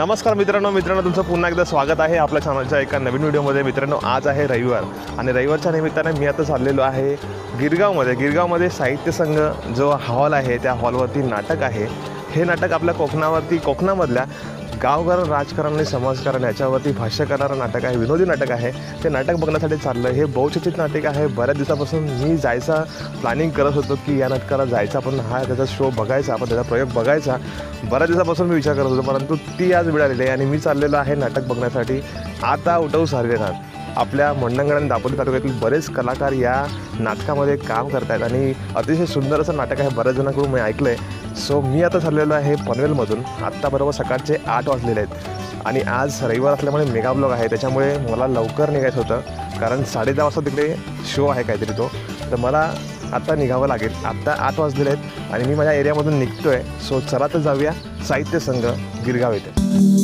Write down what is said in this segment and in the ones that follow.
नमस्कार मित्रांनो तुमचं पुन्हा एकदा स्वागत आहे आपल्या चॅनलच्या एका नवीन व्हिडिओमध्ये। मित्रांनो आज आहे रविवार आणि रविवारच्या निमित्ताने मी आता चाललेलो आहे गिरगावमध्ये साहित्य संघ जो हॉल आहे त्या हॉलवरती नाटक आहे। हे नाटक आपल्या कोकणामधल्या गावगार राजकारण आणि समाजकारण याच्यावरती भाष्य करणारं नाटक आहे, विनोदी नाटक आहे। ते नाटक बघण्यासाठी चाललं। हे बहुचर्चित नाटक आहे। बऱ्याच दिवसापासून मी जायचा प्लॅनिंग करत होतो की या नाटकाला जायचं, आपण त्याचा शो बघायचा, आपण त्याचा प्रयोग बघायचा। बऱ्याच दिवसापासून मी विचार करत होतो, परंतु ती आज वेळ आलेली आहे आणि मी चाललेलो आहे नाटक बघण्यासाठी। आता उठव सारगेनाथ आपल्या मंडणगड आणि दापोली तालुक्यातील बरेच कलाकार या नाटकामध्ये काम करत आहेत आणि अतिशय सुंदर असं नाटक आहे, बऱ्याच जणांकडून मी ऐकलं आहे। सो मी आता चाललेलो आहे पनवेलमधून। आत्ता बरोबर सकाळचे 8 वाजलेले आहेत आणि आज रविवार असल्यामुळे मेगा ब्लॉग आहे, त्याच्यामुळे मला लवकर निघायचं होतं कारण 10:30 वाजता तिकडे शो आहे काहीतरी तो, तर मला आत्ता निघावं लागेल। आत्ता 8 वाजलेले आहेत आणि मी माझ्या एरियामधून निघतो आहे। सो चला तर जाऊया साहित्य संघ गिरगाव येथे।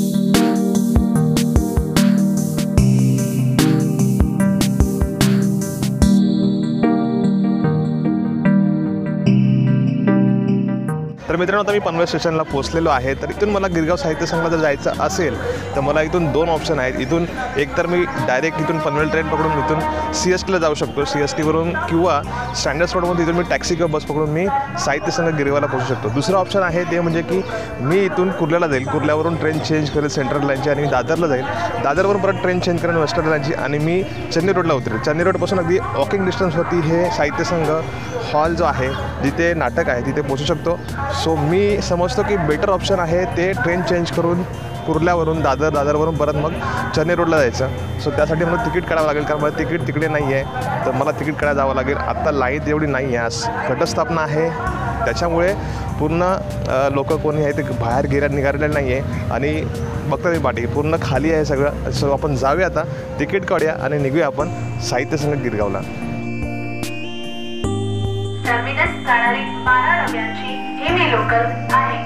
तर मित्रांनो आता मी पनवेल स्टेशनला पोहोचलेलो आहे। तर इथून मला गिरगाव साहित्य संघाला जर जायचं असेल तर मला इथून 2 ऑप्शन आहेत। इथून एक तर मी डायरेक्ट इथून पनवेल ट्रेन पकडून इथून CSTला जाऊ शकतो, CSTवरून किंवा स्टँडर्ड स्पॉटमधून इथून मी टॅक्सी किंवा बस पकडून मी साहित्य संघ गिरगावला पोहोचू शकतो। दुसरं ऑप्शन आहे ते म्हणजे की मी इथून कुर्ल्याला जाईल, कुर्ल्यावरून ट्रेन चेंज करेल सेंट्रल लाईनची आणि मी दादरला जाईल, दादरवरून परत ट्रेन चेंज करेल वेस्टर्न लाईनची आणि मी चन्नी रोडला उतरेल। चन्नी रोडपासून अगदी वॉकिंग डिस्टन्सवरती हे साहित्य संघ हॉल जो आहे जिथे नाटक आहे तिथे पोहोचू शकतो। सो मी समजतो की बेटर ऑप्शन आहे ते ट्रेन चेंज करून कुर्ल्यावरून दादरवरून परत मग चन्नी रोडला जायचं। सो त्यासाठी मला तिकीट काढावं लागेल कारण मला तिकीट तिकडे नाही आहे, तर मला तिकीट काढायला जावं लागेल। आत्ता लाईन एवढी नाही आहे, आज घटस्थापना आहे त्याच्यामुळे पूर्ण लोक कोणी आहे ते बाहेर निघालेले नाही आहे आणि बघता ती पाठी पूर्ण खाली आहे सगळं। सो आपण जाऊया आता, तिकीट काढूया आणि निघूया आपण साहित्य संघ गिरगावला। टर्मिनस जाणारी 12 डब्यांची हेवी लोकल आहे।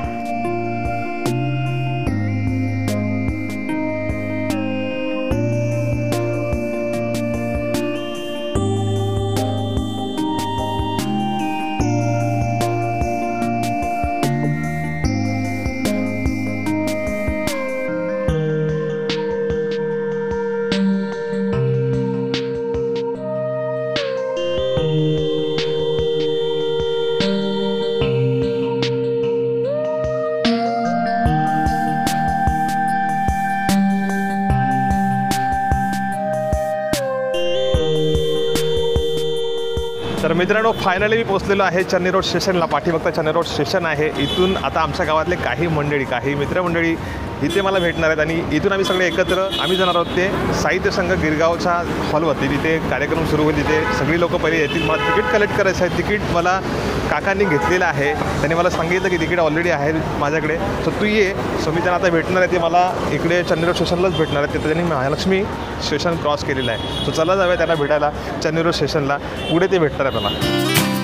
तर मित्रांनो फायनली मी पोहोचलेलो आहे चन्नी रोड स्टेशनला। पाठीमागचा चन्नी रोड स्टेशन आहे। इथून आता आमच्या गावातले काही मित्रमंडळी इथे मला भेटणार आहेत आणि इथून आम्ही सगळे एकत्र जाणार आहोत ते साहित्य संघ गिरगावच्या हॉलवरती। तिथे कार्यक्रम सुरू होईल, तिथे सगळी लोक पहिले येतील। मला तिकीट कलेक्ट करायचं आहे। तिकीट मला काकांनी घेतलेलं आहे, त्यांनी मला सांगितलं की तिकीट ऑलरेडी आहे माझ्याकडे, सो तू ये। सो मी त्यांना आता भेटणार आहे, ते मला इकडे चन्नी रोड स्टेशनलाच भेटणार आहेत। तिथे त्यांनी महालक्ष्मी स्टेशन क्रॉस केलेलं आहे। सो चला जाऊया त्यांना भेटायला चन्नी रोड स्टेशनला, पुढे ते भेटणार आहे मला।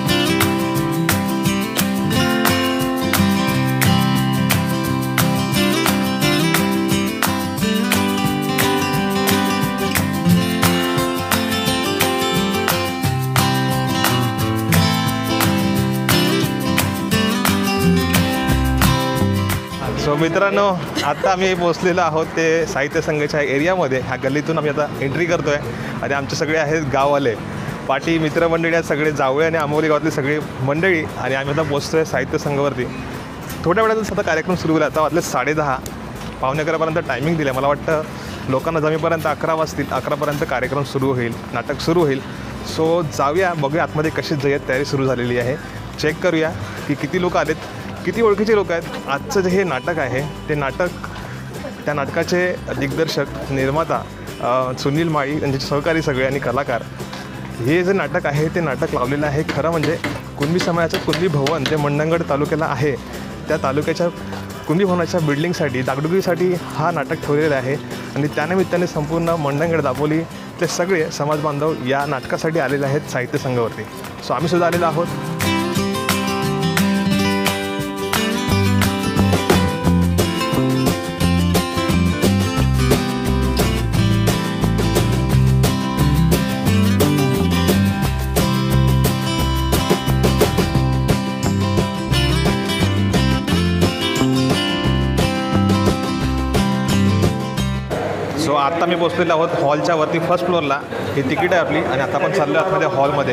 सो मित्रांनो आता आम्ही पोहोचलेलो आहोत ते साहित्य संघाच्या एरियामध्ये। ह्या गल्लीतून आम्ही आता एंट्री करतो आहे आणि आमचे सगळे आहेत गाववाले, पाठी मित्रमंडळी आहेत, सगळे जावळे आणि आंबोली गावातली सगळी मंडळी आणि आम्ही आता पोहोचतो आहे साहित्य संघावरती। थोड्या वेळातच आता कार्यक्रम सुरू होईल। आता वाजले 10:30, 11:45 टायमिंग दिलं आहे। मला वाटतं लोकांना जमेपर्यंत 11 वाजतील, 11पर्यंत कार्यक्रम सुरू होईल, नाटक सुरू होईल। सो जाऊया, बघूया आतमध्ये कशी तयारी सुरू झालेली आहे, चेक करूया की किती लोक आलेत, किती ओळखीचे लोक आहेत। आजचं जे हे नाटक आहे ते त्या नाटकाचे दिग्दर्शक, निर्माता सुनील माळी, त्यांचे सहकारी सगळे आणि कलाकार। हे जे नाटक आहे ते नाटक लावलेलं आहे खरं म्हणजे कुणबी समाजाचं कुणबी भवन जे मंडणगड तालुक्याला आहे, त्या तालुक्याच्या कुणबी भवनाच्या बिल्डिंगसाठी, डागडुगीसाठी हा नाटक ठेवलेलं आहे आणि त्यानिमित्ताने संपूर्ण मंडणगड दापोली ते सगळे समाज बांधव या नाटकासाठी आलेले आहेत साहित्य संघावरती। सो आम्ही सुद्धा आलेलो आहोत। आत्ता मी पोहोचलेलो आहोत हॉलच्या वरती फर्स्ट फ्लोअरला. ही तिकीट आहे आपली आणि आता आपण चाललो आतमध्ये हॉलमध्ये.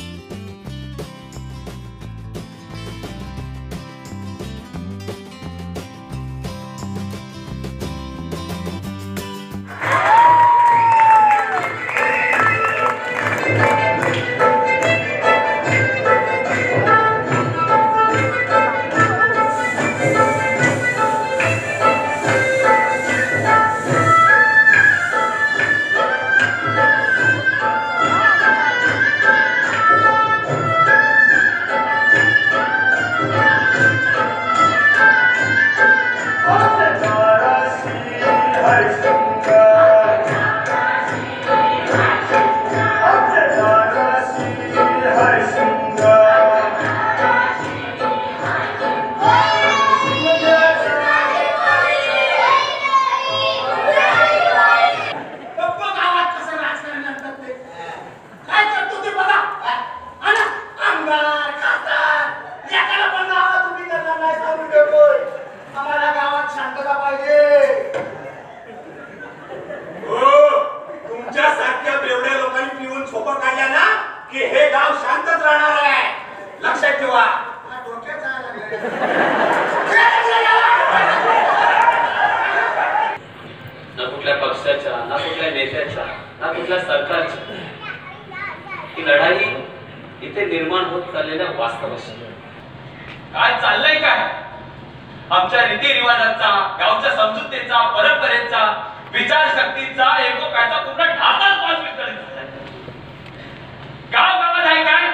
ना कुठल्या पक्षाच्या, ना कुठल्या नेत्याच्या, ना कुठल्या सरकारच्या. ही लढाई इथे निर्माण होत चाललेल्या वास्तवाशी. काय चाललंय काय? आमच्या रीतिरिवाजांचा, गावच्या समजुतीचा, परंपरेचा, विचारशक्तीचा, एकोप्याचा पूर्ण ढाचाच पास विस्कळीत झालाय. गावात आहे काय?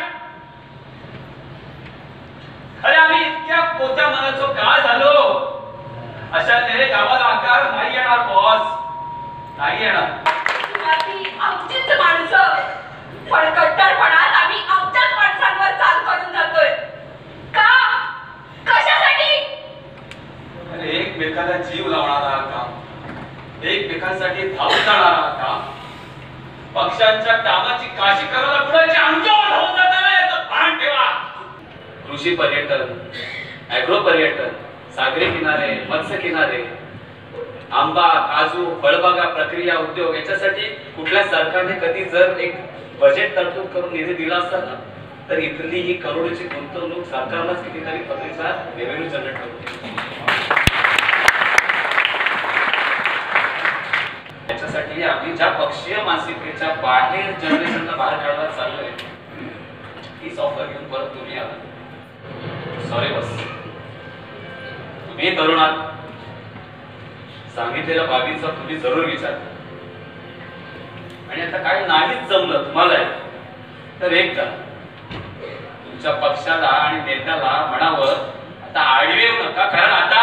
अरे आम्ही इतक्या कोत्या मनाचो का झालो? अशाने गावाला आकार नाही येणार बॉस, नाही येणार. आमचीच माणसं पण कट्टरपणात आम्ही आमच्याच माणसांवर चाल करून जातोय का? कशासाठी? अरे एकमेकाला जीव लावणारा काम, एकमेकांसाठी धावून जाणारा काम, पक्षांच्या कामाची काशी करायला कुणाची अंगावर धावून जाताना याचं भान ठेवा. कृषी पर्यटन, ॲग्रो पर्यटन, सागरी किनारे, मत्स्य किनारे, आंबा, काजू, फळबागा, प्रक्रिया उद्योग याच्यासाठी कुठल्या सरकारने कधी जर एक बजेट तरतूद करून निधी दिला असता ना, तर इथली ही करोडोची गुंतवणूक सरकारलाच कितीतरी पत्रिका रेव्हेन्यू जनरेट करते. याच्यासाठी आम्ही ज्या पक्षीय मानसिकतेच्या बाहेर जनरेशनला बाहेर काढायला चाललोय, हीच ऑफर घेऊन परत तुम्ही आला. सॉरी बस, तुम्ही तरुणात सांगितलेल्या बाबींचा तुम्ही जरूर विचार. आणि आता काय नाहीच जमलं तुम्हाला तर एक करा, तुमच्या पक्षाला आणि नेत्याला म्हणावं आता आडवे येऊ नका, कारण आता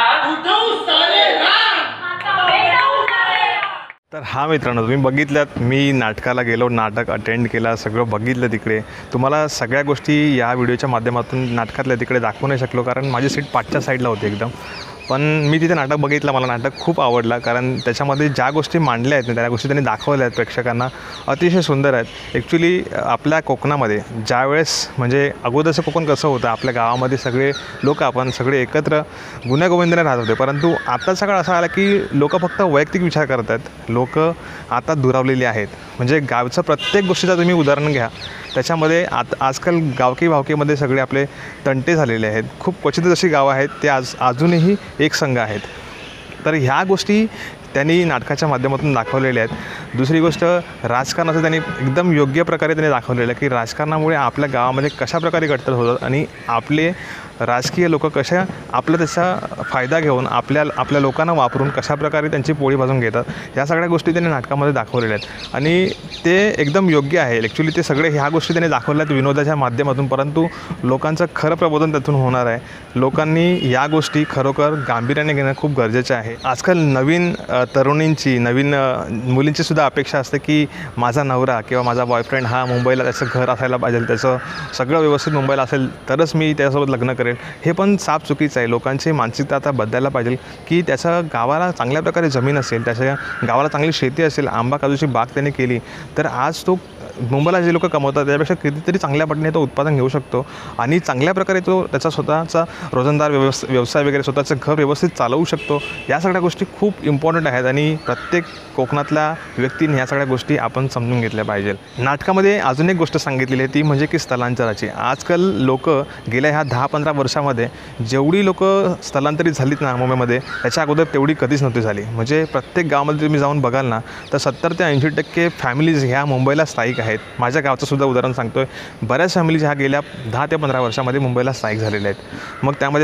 तर हा मित्रांनो, तुम्ही बघितल्यात मी नाटकाला गेलो, नाटक अटेंड केला, सगळं बघितलं तिकडे. तुम्हाला सगळ्या गोष्टी या व्हिडिओच्या माध्यमातून नाटकातल्या तिकडे दाखवू नाही शकलो, कारण माझी सीट पाठच्या साईडला होती एकदम. पण मी तिथे नाटक बघितलं, मला नाटक खूप आवडलं, कारण त्याच्यामध्ये ज्या गोष्टी मांडल्या आहेत ना, त्या गोष्टी त्यांनी दाखवल्या आहेत प्रेक्षकांना, अतिशय सुंदर आहेत. ॲक्च्युली आपल्या कोकणामध्ये ज्यावेळेस म्हणजे अगोदरचं कोकण कसं होतं, आपल्या गावामध्ये सगळे लोक आपण सगळे एकत्र गुण्यागोविंदाने राहत होते, परंतु आताचा काळ असा आला की लोक फक्त वैयक्तिक विचार करत आहेत. लोक आता दुरावलेली आहेत. म्हणजे गावचं प्रत्येक गोष्टीचं तुम्ही उदाहरण घ्या, त्याच्यामध्ये आजकाल गावकी भावकीमध्ये सगळे आपले तंटे झालेले आहेत. खूप क्वचितच अशी गावं आहेत ते अजूनही एक संघ आहेत. तर ह्या गोष्टी त्यांनी नाटकाच्या माध्यमातून दाखवलेल्या आहेत. दुसरी गोष्ट, राजकारणाचं त्यांनी एकदम योग्य प्रकारे त्यांनी दाखवलेलं आहे की राजकारणामुळे आपल्या गावामध्ये कशा प्रकारे गटतट होतात आणि आपले राजकीय लोक कशा आपला त्याचा फायदा घेऊन आपल्या लोकांना वापरून कशाप्रकारे त्यांची पोळी भाजून घेतात. ह्या सगळ्या गोष्टी त्यांनी नाटकामध्ये दाखवलेल्या आहेत आणि ते एकदम योग्य आहे. ॲक्च्युली ते सगळे ह्या गोष्टी त्यांनी दाखवल्या आहेत विनोदाच्या माध्यमातून, परंतु लोकांचं खरं प्रबोधन त्यातून होणार आहे. लोकांनी या गोष्टी खरोखर गांभीर्याने घेणं खूप गरजेचं आहे. आजकाल नवीन तरुणींची, नवीन मुलींची सुद्धा अपेक्षा असते की माझा नवरा किंवा माझा बॉयफ्रेंड हा मुंबईला त्याचं घर असायला पाहिजे, त्याचं सगळं व्यवस्थित मुंबईला असेल तरच मी त्याच्यासोबत लग्न करेल. हे पण साफ चुकीचं आहे. लोकांची मानसिकता आता बदलायला पाहिजे की त्याच्या गावाला चांगल्या प्रकारे जमीन असेल, त्याच्या गावाला चांगली शेती असेल, आंबा काजूची बाग त्याने केली तर आज तो मुंबईला जे लोक कमवतात त्यापेक्षा कितीतरी चांगल्या पटीने तो उत्पादन घेऊ शकतो आणि चांगल्या प्रकारे तो त्याचा स्वतःचा रोजंदार व्यवसाय वगैरे स्वतःचं घर व्यवस्थित चालवू शकतो. या सगळ्या गोष्टी खूप इम्पॉर्टंट आहेत आणि प्रत्येक कोकणातल्या व्यक्तीने ह्या सगळ्या गोष्टी आपण समजून घेतल्या पाहिजे. नाटकामध्ये अजून एक गोष्ट सांगितलेली आहे ती म्हणजे की स्थलांतराची. आजकाल लोक गेल्या ह्या 10-15 वर्षामध्ये जेवढी लोक स्थलांतरित झालीत ना मुंबईमध्ये त्याच्या अगोदर तेवढी कधीच नव्हती झाली. म्हणजे प्रत्येक गावामध्ये तुम्ही जाऊन बघाल ना तर 70 ते 80% फॅमिलीज ह्या मुंबईला स्थायिक आहेत. माझ्या गावचं सुद्धा उदाहरण सांगतो आहे. बऱ्याच फॅमिलीज ह्या गेल्या 10 ते 15 वर्षामध्ये मुंबईला स्थायिक झालेल्या आहेत. मग त्यामध्ये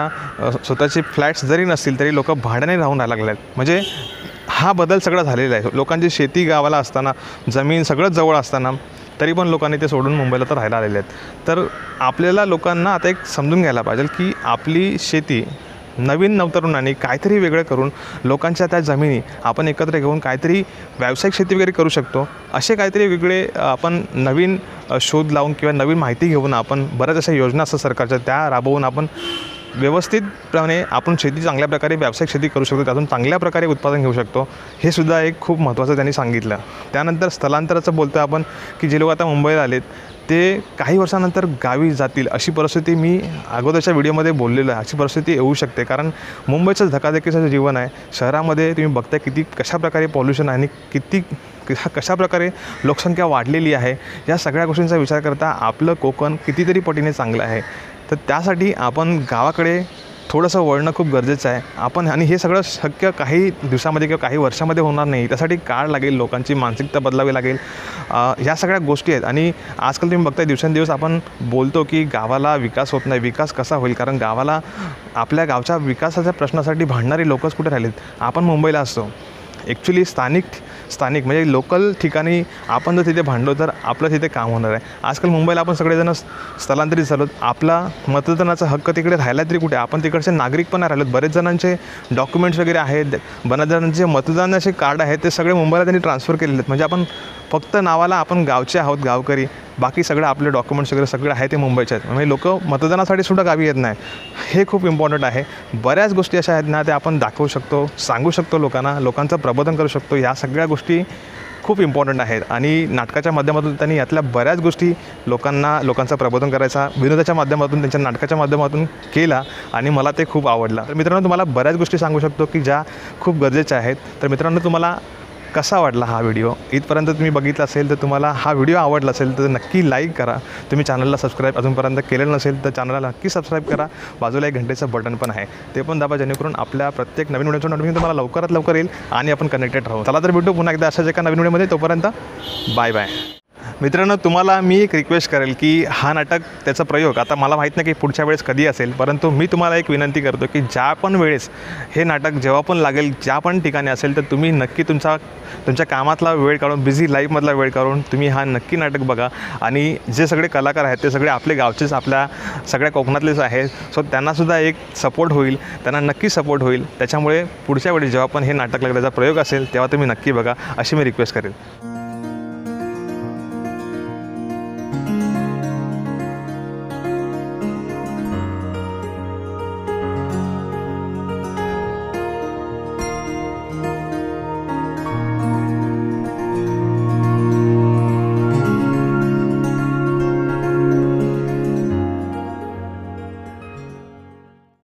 स्वतःचे फ्लॅट्स जरी नसतील तरी लोक भाड्याने राहून राहायला लागले आहेत. म्हणजे हा बदल सगळा झालेला आहे. लोकांची शेती गावाला असताना जमीन सगळंच जवळ असताना तरी पण लोकांनी ते सोडून मुंबईला तर राहायला आलेले आहेत. तर आपल्याला लोकांना आता एक समजून घ्यायला पाहिजे की आपली शेती नवीन नवतरुणांनी काहीतरी वेगळं करून लोकांच्या त्या जमिनी आपण एकत्र घेऊन काहीतरी व्यावसायिक शेती वगैरे करू शकतो. असे काहीतरी वेगळे आपण नवीन शोध लावून किंवा नवीन माहिती घेऊन आपण बऱ्याच अशा योजना असतात सरकारच्या त्या राबवून आपण व्यवस्थितपणे आपण शेती चांगल्या प्रकारे व्यावसायिक शेती करू शकतो. त्यातून चांगल्या प्रकारे उत्पादन घेऊ शकतो. हे सुद्धा एक खूप महत्त्वाचं त्यांनी सांगितलं. त्यानंतर स्थलांतराचं बोलतो आपण की जे लोक आता मुंबईला आलेत ते काही वर्षानंतर गावी जातील अशी परिस्थिती मी अगोदरच्या व्हिडिओमध्ये बोललेलो आहे. अशी परिस्थिती येऊ शकते कारण मुंबईचं धकाधकीचं जीवन आहे. शहरामध्ये तुम्ही बघताय किती कशाप्रकारे पॉल्युशन आहे आणि कशाप्रकारे लोकसंख्या वाढलेली आहे. या सगळ्या गोष्टींचा विचार करता आपलं कोकण कितीतरी पटीने चांगलं आहे. तर त्यासाठी आपण गावाकडे थोडंसं वळणं खूप गरजेचं आहे. आपण आणि हे सगळं शक्य काही दिवसामध्ये किंवा काही वर्षामध्ये होणार नाही. त्यासाठी काळ लागेल. लोकांची मानसिकता बदलावी लागेल. ह्या सगळ्या गोष्टी आहेत आणि आजकाल तुम्ही बघताय दिवसेंदिवस आपण बोलतो की गावाला विकास होत नाही. विकास कसा होईल कारण गावाला आपल्या गावच्या विकासाच्या प्रश्नासाठी भांडणारी लोकच कुठे राहिलेत. आपण मुंबईला असतो. ॲक्च्युली स्थानिक म्हणजे लोकल ठिकाणी आपण जर तिथे भांडलो तर आपलं तिथे काम होणार आहे. आजकाल मुंबईला आपण सगळेजण स्थलांतरित झालो. आपला मतदानाचा हक्क तिकडे राहिला तरी कुठे. आपण तिकडचे नागरिक पण नाही राहिलोत. बरेच जणांचे डॉक्युमेंट्स वगैरे आहेत. बऱ्याच जणांचे मतदानाचे कार्ड आहेत ते सगळे मुंबईला त्यांनी ट्रान्सफर केलेले आहेत. म्हणजे आपण फक्त नावाला आपण गावचे आहोत गावकरी. बाकी सगळं आपले डॉक्युमेंट्स वगैरे सगळं आहे ते मुंबईचे आहेत. म्हणजे लोक मतदानासाठी सुद्धा गावी येत नाही. हे खूप इम्पॉर्टंट आहे. बऱ्याच गोष्टी अशा आहेत ना त्या आपण दाखवू शकतो, सांगू शकतो लोकांना, लोकांचं प्रबोधन करू शकतो. या सगळ्या गोष्टी खूप इम्पॉर्टंट आहेत आणि नाटकाच्या माध्यमातून त्यांनी यातल्या बऱ्याच गोष्टी लोकांचं प्रबोधन करायचा विनोदाच्या माध्यमातून त्यांच्या नाटकाच्या माध्यमातून केला आणि मला ते खूप आवडलं. तर मित्रांनो तुम्हाला बऱ्याच गोष्टी सांगू शकतो की ज्या खूप गरजेच्या आहेत. तर मित्रांनो तुम्हाला कसा वाटला हा व्हिडिओ इथपर्यंत तुम्ही बघितला असेल तर तुम्हाला हा व्हिडिओ आवडला असेल तर नक्की लाईक करा. तुम्ही चॅनलला सबस्क्राईब अजूनपर्यंत केलेलं नसेल तर चॅनलला नक्की सबस्क्राईब करा. बाजूला एक घंटेचं बटन पण आहे ते पण दाबा जेणेकरून आपल्या प्रत्येक नवीन व्हिडिओचं नोटिफिकेशन तुम्हाला लवकरात लवकर येईल आणि आपण कनेक्टेड राहू. चला तर भेटू पुन्हा एकदा अशाच एका नवीन व्हिडिओमध्ये. तोपर्यंत बाय बाय. मित्रांनो तुम्हाला मी एक रिक्वेस्ट करेल की हा नाटक त्याचा प्रयोग आता मला माहीत नाही की पुढच्या वेळेस कधी असेल परंतु मी तुम्हाला एक विनंती करतो की ज्या पण वेळेस हे नाटक जेव्हा पण लागेल ज्या पण ठिकाणी असेल तर तुम्ही नक्की तुमच्या कामातला वेळ काढून बिझी लाईफमधला वेळ काढून तुम्ही हा नक्की नाटक बघा. आणि जे सगळे कलाकार आहेत ते सगळे आपले गावचेच आपल्या सगळ्या कोकणातलेच आहेत. सो त्यांनासुद्धा एक सपोर्ट होईल. त्यांना नक्की सपोर्ट होईल. त्याच्यामुळे पुढच्या वेळेस जेव्हा पण हे नाटक लागल्याचा प्रयोग असेल तेव्हा तुम्ही नक्की बघा अशी मी रिक्वेस्ट करेल.